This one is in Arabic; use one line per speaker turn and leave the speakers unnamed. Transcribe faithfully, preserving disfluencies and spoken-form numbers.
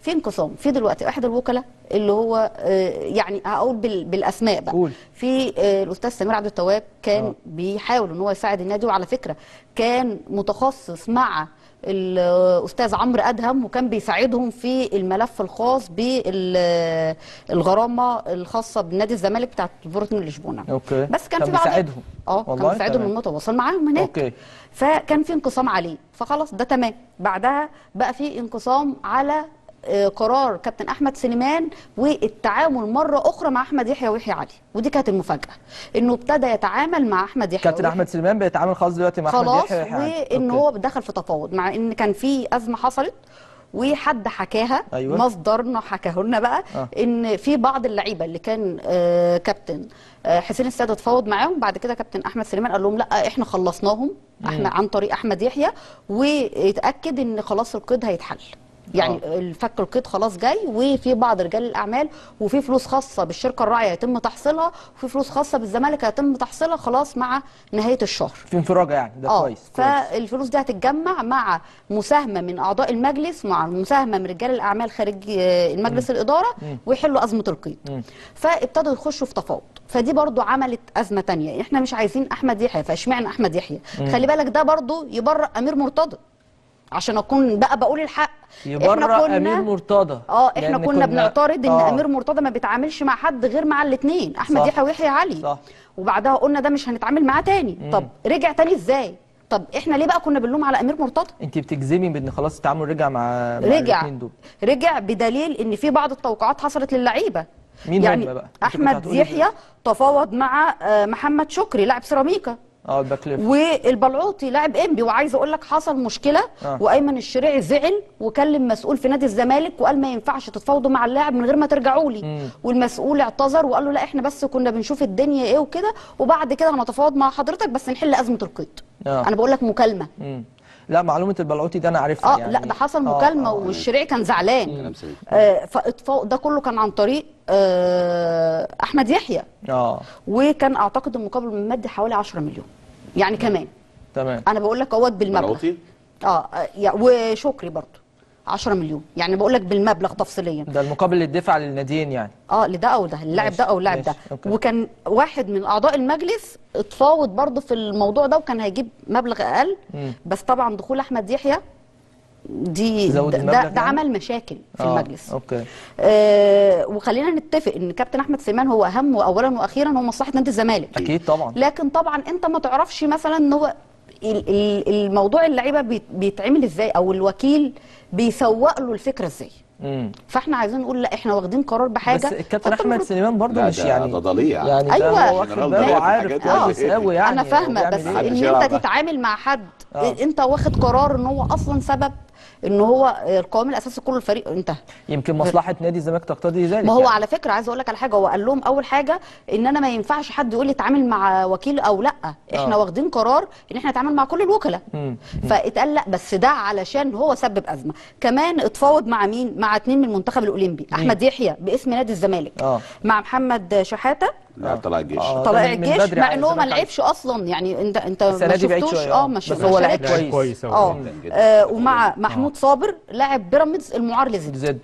في انقسام في دلوقتي احد الوكلاء اللي هو آه يعني هقول بالاسماء بقى.
قول.
في آه الاستاذ سمير عبد التواب كان
آه.
بيحاول ان هو يساعد النادي، وعلى فكره كان متخصص مع الاستاذ عمرو ادهم وكان بيساعدهم في الملف الخاص بالغرامه الخاصه بنادي الزمالك بتاعت سبورتنج لشبونه.
اوكي.
بس كان,
كان
في بعض
بيساعدهم.
اه كان بيساعدهم انه متواصل معاهم هناك.
اوكي.
فكان في انقسام عليه، فخلاص ده تمام. بعدها بقى في انقسام على قرار كابتن احمد سليمان والتعامل مره اخرى مع احمد يحيى ويحيى علي، ودي كانت المفاجاه انه ابتدى يتعامل مع احمد يحيى.
كابتن احمد سليمان بيتعامل خلاص دلوقتي مع احمد يحيى
ويحيى علي خلاص، وان هو دخل في تفاوض، مع ان كان في ازمه حصلت وحد حكاها. أيوة. مصدرنا حكاه لنا بقى آه. ان في بعض اللعيبه اللي كان آه كابتن آه حسين السيد اتفاوض معاهم، بعد كده كابتن احمد سليمان قال لهم لا احنا خلصناهم احنا عن طريق احمد يحيى، واتاكد ان خلاص القيد هيتحل. يعني آه. الفك القيد خلاص جاي، وفي بعض رجال الاعمال وفي فلوس خاصه بالشركه الراعيه هيتم تحصيلها، وفي فلوس خاصه بالزمالك هيتم تحصيلها خلاص مع نهايه الشهر.
في انفراجه يعني ده
آه.
كويس.
فالفلوس دي هتتجمع مع مساهمه من اعضاء المجلس، مع مساهمه من رجال الاعمال خارج المجلس م. الاداره م. ويحلوا ازمه القيد. فابتدوا يخشوا في تفاوض، فدي برضو عملت ازمه ثانيه. احنا مش عايزين احمد يحيى، فاشمعنى احمد يحيى؟ خلي بالك ده برضو يبرأ امير مرتضى، عشان اكون بقى بقول الحق.
يبرأ امير مرتضى.
اه احنا كنا, كنا بنعترض ان آه. امير مرتضى ما بيتعاملش مع حد غير مع الاثنين احمد يحيى ويحيى علي. صح. وبعدها قلنا ده مش هنتعامل معاه تاني. مم. طب رجع تاني ازاي؟ طب احنا ليه بقى كنا بنلوم على امير مرتضى؟
انت بتجزمي بان خلاص التعامل رجع مع, مع
الاثنين دول. رجع بدليل ان في بعض التوقيعات حصلت للعيبه.
مين
يعني
بقى؟
احمد يحيى تفاوض مع محمد شكري لاعب سيراميكا،
اه الباك ليفت،
والبلعوطي لاعب انبي. وعايزه اقول لك حصل مشكله آه. وايمن الشريعي زعل وكلم مسؤول في نادي الزمالك وقال ما ينفعش تتفاوضوا مع اللاعب من غير ما ترجعوا لي. مم. والمسؤول اعتذر وقال له لا احنا بس كنا بنشوف الدنيا ايه وكده، وبعد كده هنتفاوض مع حضرتك بس نحل ازمه القيد. آه. انا بقول لك مكالمه.
مم. لا معلومه البلعوطي ده انا عارفها.
اه
يعني
لا ده حصل مكالمه. آه. آه. والشريعي كان زعلان. آه فاتفاوض ده كله كان عن طريق آه احمد يحيى. اه وكان اعتقد المقابل المادي حوالي عشرة مليون يعني كمان.
تمام.
انا بقول لك اهوت بالمبلغ. اه وشكري برضه عشرة مليون، يعني بقول لك بالمبلغ تفصيليا.
ده المقابل اللي اتدفع للناديين يعني.
اه لده او ده، اللاعب ده او اللاعب ده. أوكي. وكان واحد من اعضاء المجلس اتفاوض برضه في الموضوع ده وكان هيجيب مبلغ اقل. مم. بس طبعا دخول احمد يحيى دي ده, ده, ده يعني؟ عمل مشاكل في آه. المجلس.
اوكي.
آه وخلينا نتفق ان كابتن احمد سليمان هو اهم واولا واخيرا هو مصلحه نادي الزمالك.
اكيد طبعا.
لكن طبعا انت ما تعرفش مثلا ان هو الموضوع اللعيبه بيتعمل ازاي، او الوكيل بيسوق له الفكره ازاي. امم فاحنا عايزين نقول لا احنا واخدين قرار بحاجه.
بس الكابتن احمد سليمان برضه مش يعني
ده ضليع
يعني
ايوه
هو واخد باله وعارف كويس قوي يعني.
انا فاهمه، بس ان انت تتعامل مع حد آه. انت واخد قرار ان هو اصلا سبب ان هو القوام الاساسي كله الفريق انتهى.
يمكن مصلحه نادي الزمالك تقتضي ذلك.
ما هو
يعني.
على فكره عايز اقول لك على حاجه، هو قال لهم اول حاجه ان انا ما ينفعش حد يقول لي اتعامل مع وكيل او لا، احنا آه. واخدين قرار ان احنا نتعامل مع كل الوكلاء. فاتقال لا بس ده علشان هو سبب ازمه. كمان اتفاوض مع مين؟ مع اتنين من المنتخب الاولمبي، مم. احمد يحيى باسم نادي الزمالك آه. مع محمد شحاته
لا طلائع الجيش.
آه طلائع الجيش مع ان هو ما لعبش اصلا، يعني انت انت ما شفتوش. اه
بس هو لعب كويس.
اه ومع محمود صابر لاعب بيراميدز المعار لزد.